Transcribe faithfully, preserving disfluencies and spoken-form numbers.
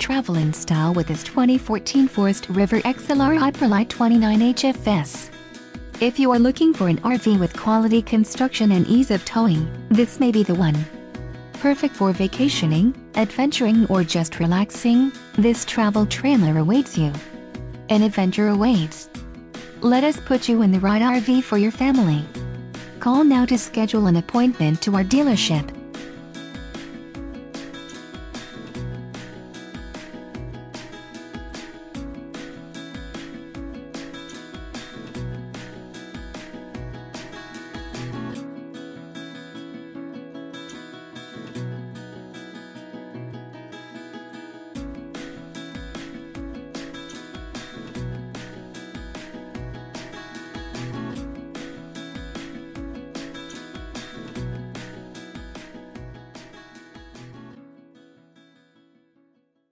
travel in style with this twenty fourteen Forest River X L R HYPERLITE twenty-nine H F S. If you are looking for an R V with quality construction and ease of towing, this may be the one. Perfect for vacationing, adventuring, or just relaxing, this travel trailer awaits you. An adventure awaits. Let us put you in the right R V for your family. Call now to schedule an appointment to our dealership.